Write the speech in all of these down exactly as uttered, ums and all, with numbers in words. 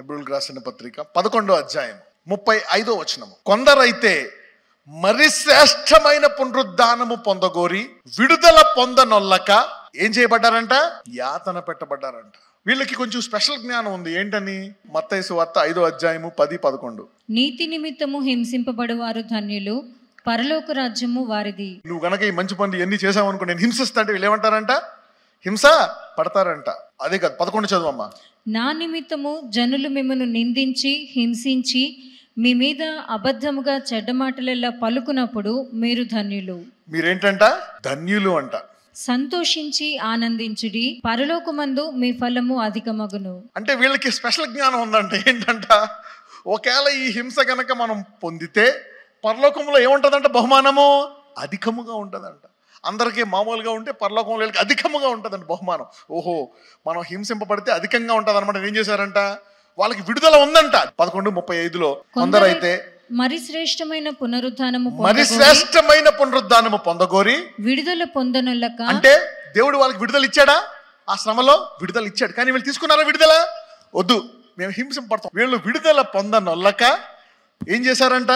హెబ్రీయులకు రాసిన పత్రిక పదకొండో అధ్యాయం ముప్పై ఐదో వచనము. కొందరైతే మరి శ్రేష్టమైన పునరుద్ధానము పొందగోరి విడుదల పొందనొల్లక ఏం చేయబడ్డారంట? యాతన పెట్టబడ్డారంట. వీళ్ళకి కొంచెం స్పెషల్ జ్ఞానం ఉంది. ఏంటని? మత్తయి సువార్త ఐదో అధ్యాయము పది పదకొండు. నీతి నిమిత్తము హింసింపబడువారు ధన్యులు, పరలోక రాజ్యము వారిది. నువ్వు గనక ఈ మంచి పనులు ఎన్ని చేసావు అనుకో, నేను హింసిస్తా అంటే వీళ్ళు ఏమంటారంట? హింస పడతారంట. అదే కాదు, పదకొండు చదువమ్మా. నా నిమిత్తము జనులు మిమ్మను నిందించి హింసించి మీ మీద అబద్ధముగా చెడ్డ మాటలెల్లా పలుకునప్పుడు మీరు ధన్యులు. మీరేంటంట? ధన్యులు అంట. సంతోషించి ఆనందించుడి, పరలోకమందు మీ ఫలము అధికమగును. అంటే వీళ్ళకి స్పెషల్ జ్ఞానం ఉందంట. ఏంటంట? ఒకవేళ ఈ హింస గనక మనం పొందితే పరలోకంలో ఏముంటదంట? బహుమానము అధికముగా ఉంటదంట. అందరికీ మామూలుగా ఉంటే పరలోకంలో వీళ్ళకి అధికముగా ఉంటదంట బహుమానం. ఓహో, మనం హింసింపబడితే అధికంగా ఉంటది అనమాట. ఏం చేశారంట? వాళ్ళకి విడుదల ఉందంట. పదకొండు ముప్పై ఐదులో కొందరైతే మరి శ్రేష్టమైన పునరుద్ధానము మరి శ్రేష్టమైన పునరుద్ధానము పొందగోరి విడుదల పొందనొల్లక. అంటే దేవుడు వాళ్ళకి విడుదల ఇచ్చాడా? ఆ శ్రమలో విడుదల ఇచ్చాడు. కానీ వీళ్ళు తీసుకున్నారా విడుదల? వద్దు, మేము హింసింపడతాం. వీళ్ళు విడుదల పొందనొల్లక ఏం చేశారంట?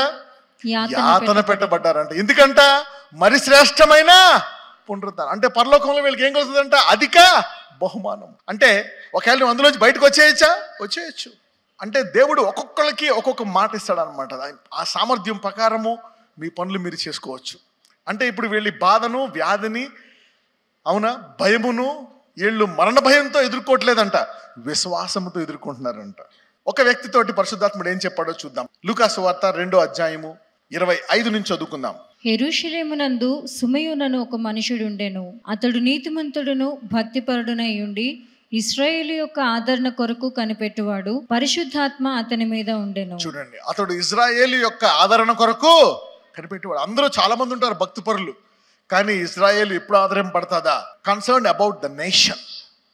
యాతన పెట్టబడ్డారంట. ఎందుకంట? మరి శ్రేష్టమైన పునరుద్ధానం అంటే పరలోకంలో వీళ్ళకి ఏం కలుగుతుందంట? అధిక బహుమానం. అంటే ఒకవేళ నువ్వు అందులోంచి బయటకు వచ్చేయచ్చా? వచ్చేయచ్చు. అంటే దేవుడు ఒక్కొక్కరికి ఒక్కొక్క మాట ఇస్తాడు అనమాట. ఆ సామర్థ్యం ప్రకారము మీ పనులు మీరు చేసుకోవచ్చు. అంటే ఇప్పుడు వీళ్ళ బాధను, వ్యాధిని, అవునా, భయమును వీళ్ళు మరణ భయంతో ఎదుర్కోవట్లేదంట, విశ్వాసంతో ఎదుర్కొంటున్నారంట. ఒక వ్యక్తితోటి పరిశుద్ధాత్ముడు ఏం చెప్పాడో చూద్దాం. లూకా సువార్త రెండో అధ్యాయము ఇరవై ఐదు నుంచి చదువుకుందాం. యెరూషలేమునందు సుమయోనను ఒక మనుషుడు ఉండెను. అతడు నీతిమంతుడును భక్తిపరుడునై ఉండి ఇశ్రాయేలు యొక్క ఆదరణ కొరకు కనిపెట్టువాడు. పరిశుద్ధాత్మ అతని మీద ఉండెను. చూడండి, అతడు ఇశ్రాయేలు యొక్క ఆదరణ కొరకు కనిపెట్టేవాడు. అందరూ చాలా మంది ఉంటారు భక్తిపరులు, కానీ ఇశ్రాయేలు ఎప్పుడు ఆదరింపబడతాదా? Concern about the nation.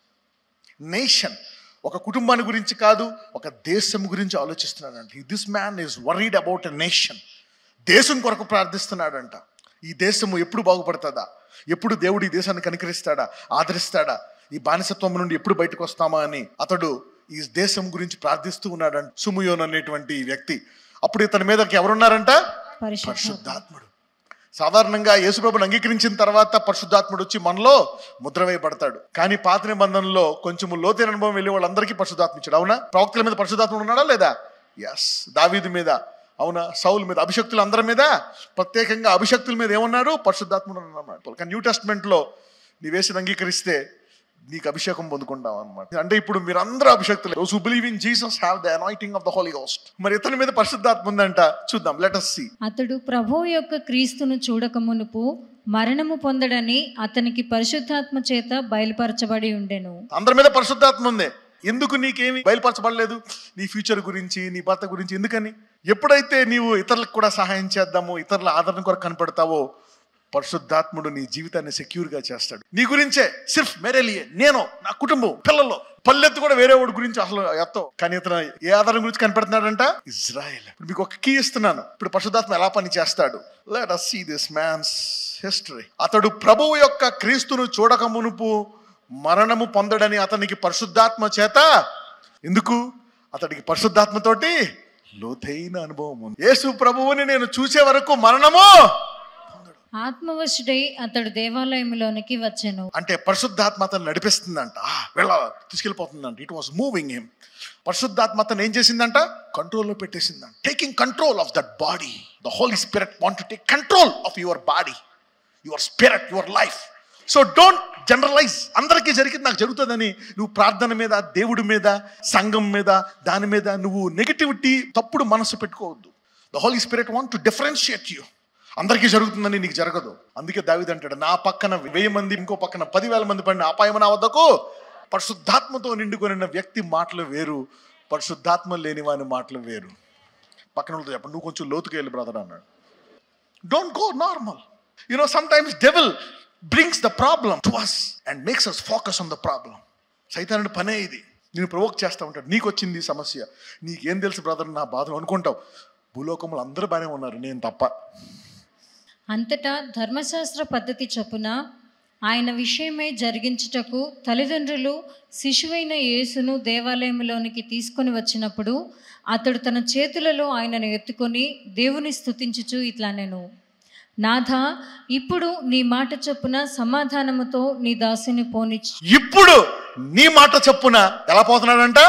Nation ఒక కుటుంబాన్ని గురించి కాదు, ఒక దేశం గురించి ఆలోచిస్తున్నాడంట. This man is worried about a nation. దేశం కొరకు ప్రార్థిస్తున్నాడంట. ఈ దేశము ఎప్పుడు బాగుపడుతుందా? ఎప్పుడు దేవుడు ఈ దేశాన్ని కనికరిస్తాడా, ఆదరిస్తాడా? ఈ బానిసత్వం నుండి ఎప్పుడు బయటకు వస్తామా అని అతడు ఈ దేశం గురించి ప్రార్థిస్తూ ఉన్నాడంట. సుమయోన్ అనేటువంటి వ్యక్తి. అప్పుడు ఇతని మీదకి ఎవరున్నారంట? పరిశుద్ధాత్ముడు. సాధారణంగా యేసుప్రభుని అంగీకరించిన తర్వాత పరిశుద్ధాత్ముడు వచ్చి మనలో ముద్ర వేయబడతాడు. కానీ పాత నిబంధనలో కొంచెం లోతైన అనుభవం వెళ్ళే వాళ్ళందరికీ పరిశుద్ధాత్మ ఇచ్చాడు. అవునా? ప్రవక్తల మీద పరిశుద్ధాత్ముడు ఉన్నాడా లేదా? ఎస్. దావీదు మీద, అవునా, సౌలు మీద, అభిషక్తులు అందరి మీద, ప్రత్యేకంగా అభిషక్తుల మీద ఏమన్నారు? పరిశుద్ధాత్ముడు అన్నమాట. కానీ న్యూ టెస్ట్మెంట్ లో నీ వేసిన అంగీకరిస్తే నీకు అభిషేకం పొందుకుంటాం అనమాట. అంటే ఇప్పుడు మీరు అందరూ అభిషక్తులు. those who believe in Jesus have the anointing of the Holy Ghost. మరి ఇతని మీద పరిశుద్ధాత్మ ఉందంట. చూద్దాం, let us see. అతడు ప్రభువు యొక్క క్రీస్తును చూడక మునుపు మరణము పొందడని అతనికి పరిశుద్ధాత్మ చేత బయలుపరచబడి ఉండెను. అందరి మీద పరిశుద్ధాత్మ ఉంది. ఎందుకు నీకేమి బయలుపరచబడలేదు? నీ ఫ్యూచర్ గురించి, నీ భర్త గురించి. ఎందుకని? ఎప్పుడైతే నీవు ఇతరులకు కూడా సహాయం చేద్దామో, ఇతరుల ఆదరణ కొరకు కనపడతావో, పరిశుద్ధాత్ముడు నీ జీవితాన్ని సెక్యూర్ గా చేస్తాడు. నీ గురించే సిర్ఫ్ మేరేలియే, నేను, నా కుటుంబం, పిల్లలు, పల్లెత్తు కూడా వేరే వాడి గురించి అసలు ఎత్తావు. కానీ ఇతను ఏ ఆధారం గురించి కనపడుతున్నాడంట? ఇజ్రాయెల్. ఇప్పుడు మీకు ఒక కీ ఇస్తున్నాను. ఇప్పుడు పరిశుద్ధాత్మ ఎలా పని చేస్తాడు? Let us see this man's history. అతడు ప్రభువు యొక్క క్రీస్తును చూడక మునుపు మరణము పొందడని అతనికి పరిశుద్ధాత్మ చేత. ఎందుకు? అతడికి పరిశుద్ధాత్మతోటి లోతైన అనుభవం ఉంది. యేసు ప్రభువుని నేను చూసే వరకు మరణము ఆత్మవశుడై అతడు దేవాలయంలోనికి వచ్చెను. అంటే పరిశుద్ధాత్మ అతను నడిపిస్తుందంట, వెళ్ళ తీసుకెళ్ళిపోతుందంట. It was moving him. పరిశుద్ధాత్మ అతను ఏం చేసిందంట? కంట్రోల్లో పెట్టేసిందంట. Taking control of that body. The holy spirit want to take control of your body, your spirit, your life. So don't generalise. అందరికీ జరిగింది నాకు జరుగుతుందని నువ్వు ప్రార్థన మీద, దేవుడి మీద, సంఘం మీద, దాని మీద నువ్వు నెగిటివిటీ, తప్పుడు మనసు పెట్టుకోవద్దు. The holy spirit want to differentiate you. అందరికీ జరుగుతుందని నీకు జరగదు. అందుకే దావీదు అంటాడు, నా పక్కన వెయ్యి మంది, ఇంకో పక్కన పదివేల మంది పడిన అపాయము నా వద్దకు. పరిశుద్ధాత్మతో నిండుకొనిన వ్యక్తి మాటలు వేరు, పరిశుద్ధాత్మ లేని వాని మాటలు వేరు. పక్కన చెప్పండి, నువ్వు కొంచెం లోతుకు వెళ్ళి బ్రదర్ అన్నాడు. Don't go normal. You know sometimes devil brings the problem to us and makes us focus on the problem. సైతానుడి పనే ఇది. నేను ప్రవోక్ చేస్తూ ఉంటాడు. నీకు వచ్చింది సమస్య, నీకేం తెలుసు బ్రదర్ నా బాధను అనుకుంటావు. భూలోకములు అందరూ బాగానే ఉన్నారు, నేను తప్ప. అంతటా ధర్మశాస్త్ర పద్ధతి చొప్పున ఆయన విషయమై జరిగించుటకు తల్లిదండ్రులు శిశువైన యేసును దేవాలయంలోనికి తీసుకొని వచ్చినప్పుడు అతడు తన చేతులలో ఆయనను ఎత్తుకొని దేవుని స్తుతించుచు ఇట్లా నేను నాథ, ఇప్పుడు నీ మాట చొప్పున సమాధానముతో నీ దాసుని పోనిచ్చు. ఇప్పుడు నీ మాట చొప్పున ఎలా పోతున్నాడంట?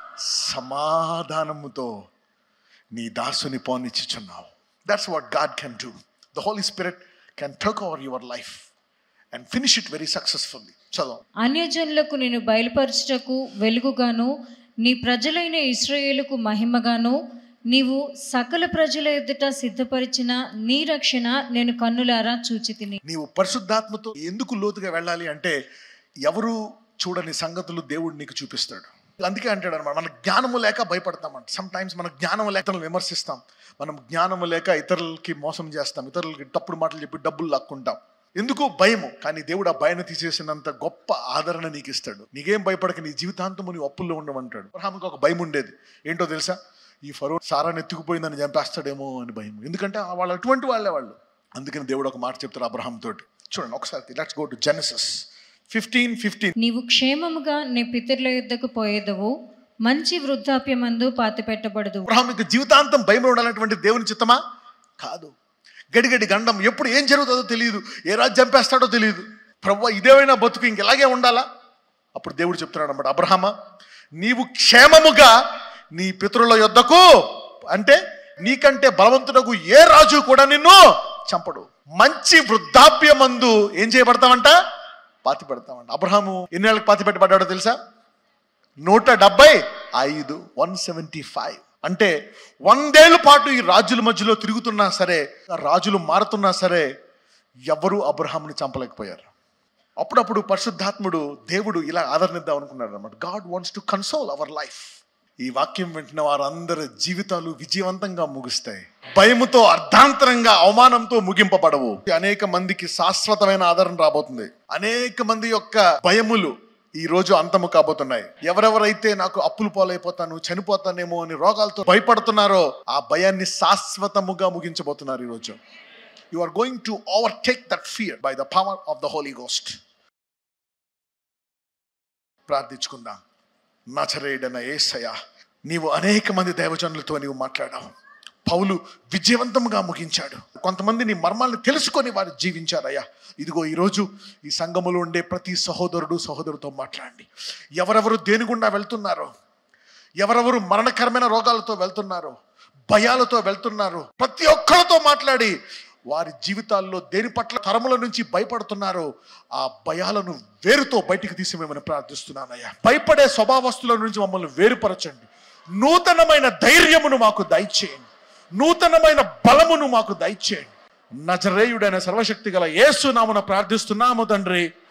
సమాధానముతో నీ దాసుని పోనిచ్చుచున్నావు. That's what God can do. The holy spirit can take over your life and finish it very successfully. చదువు. అన్యజనులకు నేను బయలుపరచుటకు వెలుగుగాను నీ ప్రజలైన ఇశ్రాయేలుకు మహిమగాను నీవు సకల ప్రజల ఎదుట సిద్ధపరిచిన నీ రక్షణ నేను కన్నులారా చూచితిని. నీవు పరిశుద్ధాత్మతో ఎందుకు లోతుగా వెళ్ళాలి అంటే ఎవరు చూడని సంగతులు దేవుడు నీకు చూపిస్తాడు. అందుకే అంటాడు అనమాట, మన జ్ఞానము లేక భయపడతామంట. సమ్ టైమ్స్ మన జ్ఞానము లేక ఇతరులను విమర్శిస్తాం, మనం జ్ఞానము లేక ఇతరులకి మోసం చేస్తాం, ఇతరులకి తప్పుడు మాటలు చెప్పి డబ్బులు లాక్కుంటాం. ఎందుకు? భయము. కానీ దేవుడు ఆ భయాన్ని తీసేసినంత గొప్ప ఆదరణ నీకు ఇస్తాడు. నీకేం భయపడక నీ జీవితాంతము నీ అప్పుల్లో ఉండమంటాడు. అబ్రహాముకి ఒక భయం ఉండేది. ఏంటో తెలుసా? ఈ ఫరో సారాన్ని ఎత్తుకుపోయిందని చంపేస్తాడేమో అని భయం. ఎందుకంటే వాళ్ళు అటువంటి వాళ్ళే వాళ్ళు. అందుకని దేవుడు ఒక మాట చెప్తాడు అబ్రహాం తోటి. చూడండి ఒకసారి, let's go to Genesis fifteen fifteen. నీవు క్షేమముగా నీ పితరుల యుద్ధకు పోయేదవు, మంచి వృద్ధాప్యమందు పాతి పెట్టబడదు. అబ్రహాముకి జీవితాంతం భయం ఉండాలన్నటువంటి దేవుని చిత్తమా? కాదు. గడిగడి గండం, ఎప్పుడు ఏం జరుగుతుందో తెలియదు, ఏ రాజు చంపేస్తాడో తెలియదు. ప్రభువా ఇదేమైనా బతుకు, ఇంకెలాగే ఉండాలా? అప్పుడు దేవుడు చెప్తున్నాడు అన్నమాట, అబ్రహామా నీవు క్షేమముగా నీ పితరుల యొద్దకు, అంటే నీకంటే బలవంతుడకు ఏ రాజు కూడా నిన్ను చంపడు, మంచి వృద్ధాప్యమందు ఏం చేయబడతామంట? పాతి పెడతామంట. అబ్రహాము ఎన్నేళ్ళకి పాతి పెట్టబడ్డాడో తెలుసా? నూట డెబ్బై ఐదు వన్ సెవెంటీ ఫైవ్ అంటే వందేళ్ల పాటు ఈ రాజుల మధ్యలో తిరుగుతున్నా సరే, రాజులు మారుతున్నా సరే, ఎవరు అబ్రహాముని చంపలేకపోయారు. అప్పుడప్పుడు పరిశుద్ధాత్ముడు దేవుడు ఇలా ఆదరణిద్దాం అనుకున్నాడు అనమాట. God wants to console our life. ఈ వాక్యం వింటున్న వారందరి జీవితాలు విజయవంతంగా ముగుస్తాయి. భయముతో, అర్ధాంతరంగా, అవమానంతో ముగింపబడవు. అనేక మందికి శాశ్వతమైన ఆదరణ రాబోతుంది. అనేక మంది యొక్క భయములు ఈ రోజు అంతము కాబోతున్నాయి. ఎవరెవరైతే నాకు అప్పులు పాలైపోతాను, చనిపోతానేమో అని రోగాలతో భయపడుతున్నారో ఆ భయాన్ని శాశ్వతముగా ముగించబోతున్నారు ఈ రోజు. You are going to overtake that fear by the power of the holy ghost. ప్రార్థించుకుందాం. నజరేయుడైన యేసయ్యా, నీవు అనేక మంది దైవజనులతో నీవు మాట్లాడావు. పౌలు విజయవంతంగా ముగించాడు. కొంతమంది నీ మర్మాలను తెలుసుకొని వారు జీవించారయ్యా. ఇదిగో ఈరోజు ఈ సంఘములో ఉండే ప్రతి సహోదరుడు సహోదరుతో మాట్లాడండి. ఎవరెవరు దేని గుండా వెళ్తున్నారో, ఎవరెవరు మరణకరమైన రోగాలతో వెళ్తున్నారో, భయాలతో వెళ్తున్నారో, ప్రతి ఒక్కరితో మాట్లాడి వారి జీవితాల్లో దేని పట్ల తరముల నుంచి భయపడుతున్నారో ఆ భయాలను వేరుతో బయటికి తీసి మేమని ప్రార్థిస్తున్నానయ్యా. భయపడే స్వభావస్తుల నుంచి మమ్మల్ని వేరుపరచండి. నూతనమైన ధైర్యమును మాకు దయచేయండి. నూతనమైన బలమును మాకు దయచేయండి. నజరేయుడైన సర్వశక్తి గల యేసు నామమున ప్రార్థిస్తున్నాము తండ్రి.